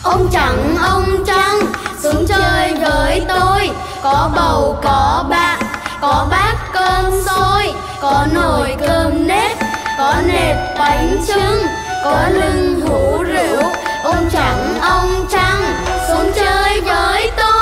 ông trăng xuống chơi với tôi. Có bầu có bạn, có bát cơm xôi, có nồi cơm nếp, có nếp bánh chưng, có lưng hũ rượu. Ông trăng xuống chơi với tôi.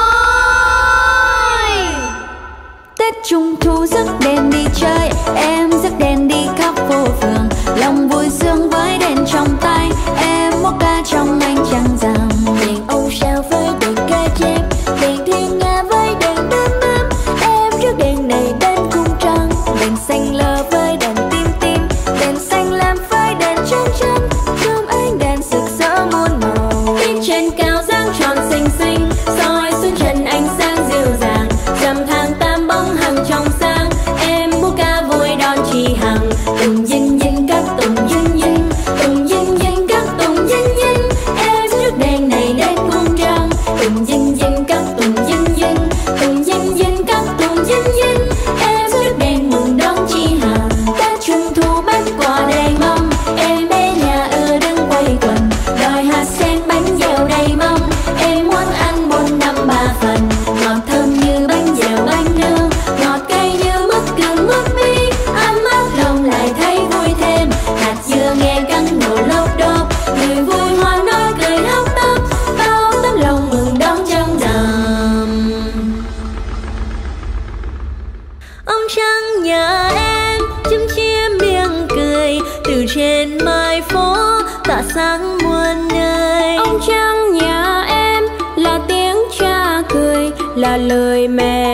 Tết Trung Thu rước đèn đi chơi, em rước đèn đi khắp phố phường. Lòng vui sướng với đèn trong tay, em móc ca trong ánh trăng rằm. Đèn ông sao với đèn ca trang, đèn thiên nga với đèn đêm đêm. Em rước đèn này đến cung trăng, đèn xanh lơ với đèn tim tim, đèn xanh lam với đèn chân chân. Trong ánh đèn rực rỡ muôn màu, bên trên cao dáng tròn xinh xinh, soi xuống trần ánh sáng dịu dàng. Rằm tháng 8 bóng hằng trong sáng, em múa ca vui đón chị Hằng. Tùng dinh dinh các tùng dinh dinh, tùng dinh dinh các tùng dinh dinh. Em rước đèn này đến cung trăng, tùng dinh dinh các tùng dinh dinh, tùng dinh dinh các tùng dinh dinh. Em rước đèn mừng đón chị Hằng. Tết Trung Thu bánh quà đầy mâm, em bé nhà đứng quây quần, đòi hạt sen bánh dẻo đầy mâm. Em muốn ăn 4 năm 3 phần, ngọt thơm như bánh dẻo bánh nướng, ngọt cay như mứt gừng mứt bi. Ấm áp lòng lại thấy vui thêm, hạt dưa nghe cắn nổ lốp đốp, người vui hoa nói cười hấp tấp, bao tấm lòng mừng đón trăng rằm. Ông trăng nhà em chim chiêm miệng cười, từ trên mái phố tỏa sáng muôn nơi. Ông trăng nhà em là tiếng cha cười, là lời mẹ